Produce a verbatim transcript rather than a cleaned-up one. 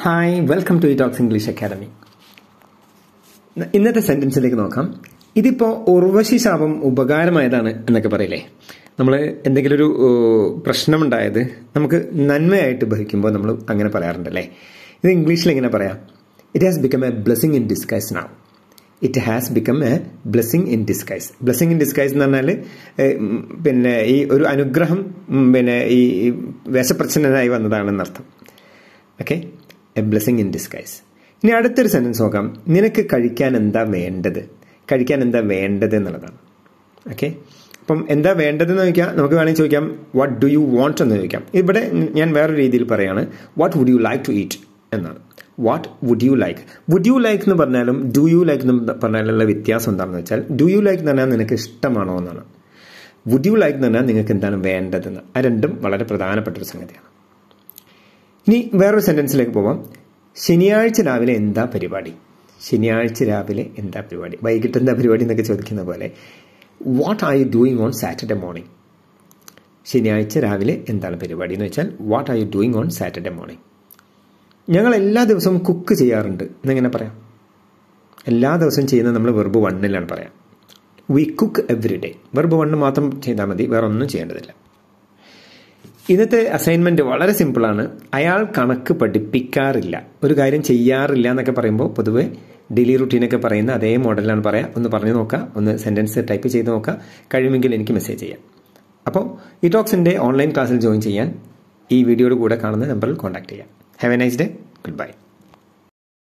Hi, welcome to ഇറ്റോക്സ് English academy. ഇന്നത്തെ സെന്റൻസിലേക്ക് നോക്കാം. ഇതിപ്പോൾ ഉർവശി ശാപം ഉപകാരമായതാണ് എന്നൊക്കെ പറയില്ലേ. നമ്മൾ എന്തെങ്കിലും ഒരു പ്രശ്നമുണ്ടായത് നമുക്ക് നന്മയായിട്ട് ഭവിക്കുമ്പോൾ നമ്മൾ അങ്ങനെ പറയാറുണ്ടല്ലേ. ഇത് ഇംഗ്ലീഷിൽ എങ്ങനെ പറയാം? It has become a blessing in disguise now. It has become a blessing in disguise. Blessing in disguise എന്ന് പറഞ്ഞാൽ പിന്നെ ഈ ഒരു അനുഗ്രഹം പിന്നെ ഈ വേഷപ്രച്ഛന്നനായി വന്നതാണെന്നർത്ഥം. Okay, a blessing in disguise. ഇനി അടുത്തൊരു സെന്റൻസ് നോക്കാം. നിനക്ക് കഴിക്കാൻ എന്താ വേണ്ടത്? കഴിക്കാൻ എന്താ വേണ്ടത് എന്നുള്ളതാണ്. ഓക്കെ, അപ്പം എന്താ വേണ്ടതെന്ന് ചോദിക്കാം. നമുക്ക് വേണമെങ്കിൽ ചോദിക്കാം വാട്ട് ഡു യു വോണ്ട് എന്ന് ചോദിക്കാം. ഇവിടെ ഞാൻ വേറൊരു രീതിയിൽ പറയാണ്, what would you like to eat എന്നാണ്. What would you like. Would you like എന്ന് പറഞ്ഞാലും ഡു യു ലൈക്ക് എന്ന് പറഞ്ഞാലുള്ള വ്യത്യാസം എന്താണെന്ന് വെച്ചാൽ, ഡു യു ലൈക്ക് എന്ന് പറഞ്ഞാൽ നിനക്ക് ഇഷ്ടമാണോ എന്നാണ്. വുഡ് യു ലൈക്ക് എന്ന് പറഞ്ഞാൽ നിങ്ങൾക്ക് എന്താണ് വേണ്ടതെന്ന്. ആ രണ്ടും വളരെ പ്രധാനപ്പെട്ടൊരു സംഗതിയാണ്. ഇനി വേറൊരു സെന്റൻസിലേക്ക് പോവാം. ശനിയാഴ്ച രാവിലെ എന്താ പരിപാടി? ശനിയാഴ്ച രാവിലെ എന്താ പരിപാടി? വൈകിട്ട് എന്താ പരിപാടി എന്നൊക്കെ ചോദിക്കുന്ന പോലെ, what are you doing on Saturday morning. ശനിയാഴ്ച രാവിലെ എന്താണ് പരിപാടി എന്ന് വെച്ചാൽ, what are you doing on Saturday morning. ഞങ്ങൾ എല്ലാ ദിവസവും കുക്ക് ചെയ്യാറുണ്ട് എന്നെങ്ങനെ പറയാം? എല്ലാ ദിവസവും ചെയ്യുന്നത് നമ്മൾ വെർബ് വണ്ണിലാണ് പറയാം. We cook every day. Verb one മാത്രം ചെയ്താൽ മതി, വേറെ ഒന്നും ചെയ്യേണ്ടതില്ല. ഇന്നത്തെ അസൈൻമെന്റ് വളരെ സിമ്പിളാണ്. അയാൾ കണക്ക് പഠിപ്പിക്കാറില്ല, ഒരു കാര്യം ചെയ്യാറില്ല എന്നൊക്കെ പറയുമ്പോൾ പൊതുവെ ഡെയിലി റുട്ടീനൊക്കെ പറയുന്ന അതേ മോഡലാണ് പറയാം. ഒന്ന് പറഞ്ഞു നോക്കുക, ഒന്ന് സെന്റൻസ് ടൈപ്പ് ചെയ്ത് നോക്കുക. കഴിയുമെങ്കിൽ എനിക്ക് മെസ്സേജ് ചെയ്യാം. അപ്പോൾ ഇറ്റോക്സിന്റെ ഓൺലൈൻ ക്ലാസ്സിൽ ജോയിൻ ചെയ്യാൻ ഈ വീഡിയോയുടെ കൂടെ കാണുന്ന നമ്പറിൽ കോൺടാക്ട് ചെയ്യാം. Have a nice day. Good by.